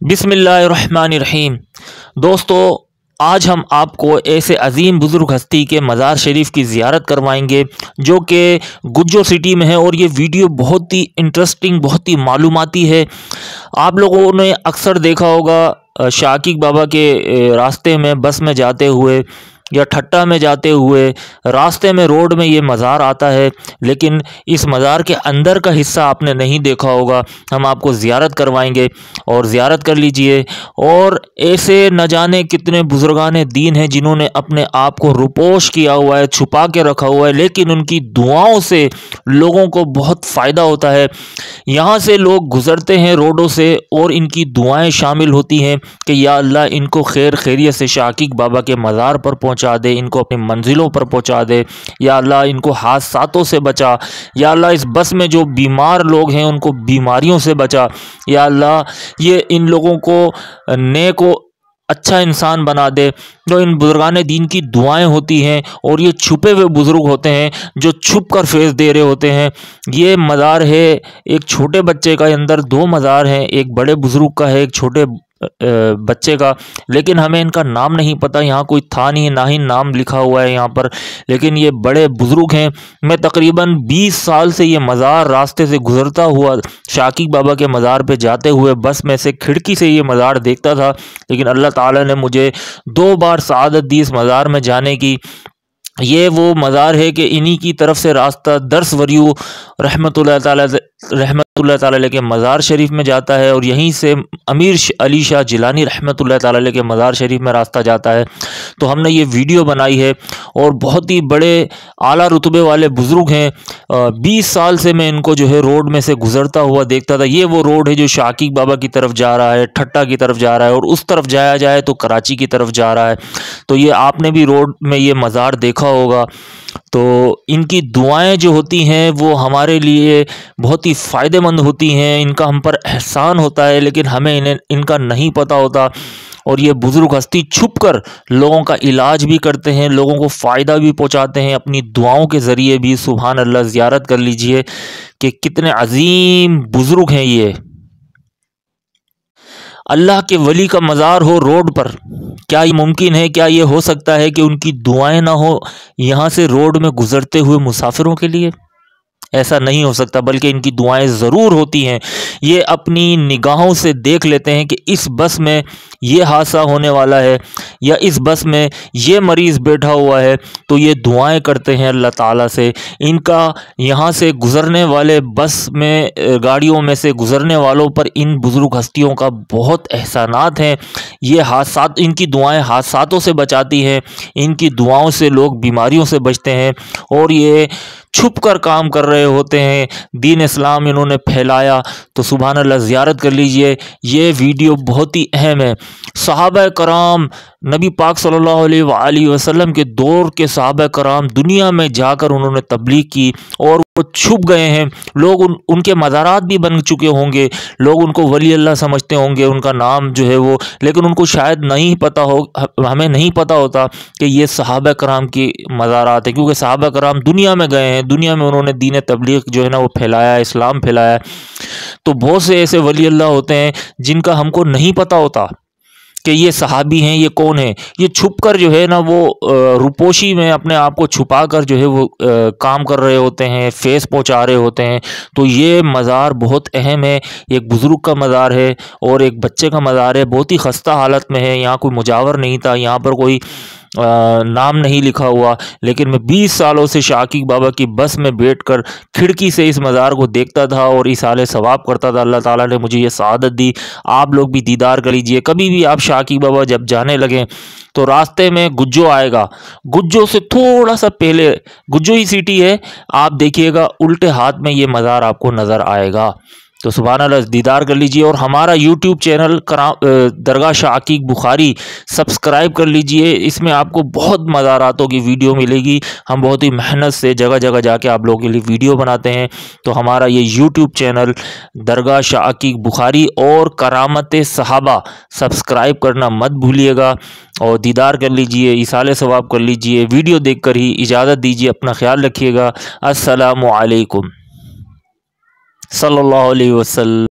बिस्मिल्लाहिर्रहमानिर्रहीम। दोस्तों, आज हम आपको ऐसे अजीम बुज़ुर्ग हस्ती के मज़ार शरीफ की ज़ियारत करवाएंगे जो कि गुज्जो सिटी में है। और ये वीडियो बहुत ही इंटरेस्टिंग, बहुत ही मालूमाती है। आप लोगों ने अक्सर देखा होगा शाकीक बाबा के रास्ते में बस में जाते हुए या ठट्टा में जाते हुए रास्ते में रोड में ये मज़ार आता है, लेकिन इस मज़ार के अंदर का हिस्सा आपने नहीं देखा होगा। हम आपको ज़ियारत करवाएंगे और ज़ियारत कर लीजिए। और ऐसे न जाने कितने बुज़ुर्गान दीन हैं जिन्होंने अपने आप को रुपोश किया हुआ है, छुपा के रखा हुआ है, लेकिन उनकी दुआओं से लोगों को बहुत फ़ायदा होता है। यहाँ से लोग गुज़रते हैं रोडों से और इनकी दुआएं शामिल होती हैं कि या अल्लाह इनको खैर खैरियत से शाकीक बाबा के मज़ार पर पहुँचा दे, इनको अपनी मंजिलों पर पहुँचा दे। या अल्लाह इनको हादसातों से बचा। या अल्लाह इस बस में जो बीमार लोग हैं उनको बीमारियों से बचा। या अल्लाह ये इन लोगों को नेक को अच्छा इंसान बना दे। जो इन बुजुर्गान दीन की दुआएं होती हैं और ये छुपे हुए बुज़ुर्ग होते हैं जो छुप कर फेस दे रहे होते हैं। ये मज़ार है एक छोटे बच्चे का, अंदर दो मज़ार हैं, एक बड़े बुज़ुर्ग का है, एक छोटे बच्चे का, लेकिन हमें इनका नाम नहीं पता। यहाँ कोई था नहीं, ना ही नाम लिखा हुआ है यहाँ पर, लेकिन ये बड़े बुज़ुर्ग हैं। मैं तकरीबन 20 साल से ये मज़ार रास्ते से गुज़रता हुआ शाकीक बाबा के मज़ार पे जाते हुए बस में से खिड़की से ये मज़ार देखता था, लेकिन अल्लाह ताला ने मुझे 2 बार सआदत दी इस मज़ार में जाने की। ये वो मज़ार है कि इन्हीं की तरफ से रास्ता दर्स वरियू रहमतुल्लाह ताला अलैह के मज़ार शरीफ में जाता है और यहीं से अमीर अली शाह जिलानी रहमतुल्लाह ताला अलैह के मज़ार शरीफ में रास्ता जाता है। तो हमने ये वीडियो बनाई है और बहुत ही बड़े आला रुतबे वाले बुज़ुर्ग हैं। 20 साल से मैं इनको जो है रोड में से गुज़रता हुआ देखता था। ये वो रोड है जो शाकीक बाबा की तरफ जा रहा है, ठट्टा की तरफ जा रहा है, और उस तरफ जाया जाए तो कराची की तरफ जा रहा है। तो ये आपने भी रोड में ये मज़ार देखा होगा। तो इनकी दुआएं जो होती हैं वो हमारे लिए बहुत ही फ़ायदेमंद होती हैं। इनका हम पर एहसान होता है, लेकिन हमें इनका नहीं पता होता। और ये बुज़ुर्ग हस्ती छुप कर लोगों का इलाज भी करते हैं, लोगों को फ़ायदा भी पहुंचाते हैं अपनी दुआओं के ज़रिए भी। सुभान अल्लाह, ज़ियारत कर लीजिए कि कितने अजीम बुज़ुर्ग हैं ये। अल्लाह के वली का मज़ार हो रोड पर, क्या ये मुमकिन है? क्या ये हो सकता है कि उनकी दुआएं ना हो यहाँ से रोड में गुज़रते हुए मुसाफिरों के लिए? ऐसा नहीं हो सकता, बल्कि इनकी दुआएं ज़रूर होती हैं। ये अपनी निगाहों से देख लेते हैं कि इस बस में ये हादसा होने वाला है या इस बस में ये मरीज़ बैठा हुआ है, तो ये दुआएं करते हैं अल्लाह ताला से। इनका यहाँ से गुज़रने वाले बस में गाड़ियों में से गुज़रने वालों पर इन बुज़ुर्ग हस्तियों का बहुत एहसानात हैं। ये हादसात, इनकी दुआएं हादसातों से बचाती हैं, इनकी दुआओं से लोग बीमारियों से बचते हैं। और ये छुप कर काम कर रहे होते हैं। दीन इस्लाम इन्होंने फैलाया। तो सुभान अल्लाह, ज़ियारत कर लीजिए। ये वीडियो बहुत ही अहम है। सहाबा कराम, नबी पाक सल्लल्लाहु अलैहि वसल्लम के दौर के सहाबा कराम दुनिया में जाकर उन्होंने तबलीग की और वो छुप गए हैं। लोग उनके मज़ारात भी बन चुके होंगे, लोग उनको वली अल्लाह समझते होंगे, उनका नाम जो है वो, लेकिन उनको शायद नहीं पता हो, हमें नहीं पता होता कि ये सहाबा कराम की मज़ारात है, क्योंकि सहाबा कराम दुनिया में गए हैं, दुनिया में उन्होंने दीन तबलीग जो है ना वो फैलाया, इस्लाम फैलाया। तो बहुत से ऐसे वली अल्लाह होते हैं जिनका हमको नहीं पता होता कि ये सहाबी हैं, ये कौन है। ये छुप कर जो है ना वो रुपोशी में अपने आप को छुपा कर जो है वो काम कर रहे होते हैं, फेस पहुंचा रहे होते हैं। तो ये मज़ार बहुत अहम है। एक बुज़ुर्ग का मज़ार है और एक बच्चे का मज़ार है, बहुत ही खस्ता हालत में है। यहाँ कोई मुजावर नहीं था, यहाँ पर कोई नाम नहीं लिखा हुआ, लेकिन मैं 20 सालों से शाकीक बाबा की बस में बैठकर खिड़की से इस मज़ार को देखता था और इसाले सवाब करता था। अल्लाह ताला ने मुझे ये सआदत दी। आप लोग भी दीदार कर लीजिए। कभी भी आप शाकीक बाबा जब जाने लगें तो रास्ते में गुज्जो आएगा, गुज्जो से थोड़ा सा पहले, गुज्जो ही सिटी है, आप देखिएगा उल्टे हाथ में ये मज़ार आपको नज़र आएगा। तो सुभान अल्लाह, दीदार कर लीजिए। और हमारा यूट्यूब चैनल दरगाह शाकीक बुखारी सब्सक्राइब कर लीजिए। इसमें आपको बहुत मज़ारातों की वीडियो मिलेगी। हम बहुत ही मेहनत से जगह जगह जाके आप लोगों के लिए वीडियो बनाते हैं। तो हमारा ये यूट्यूब चैनल दरगाह शाकीक बुखारी और करामत सहाबा सब्सक्राइब करना मत भूलिएगा और दीदार कर लीजिए, इसाले सवाब कर लीजिए। वीडियो देखकर ही इजाज़त दीजिए। अपना ख्याल रखिएगा। अस्सलामु अलैकुम सल्लल्लाहु अलैहि वसल्लम।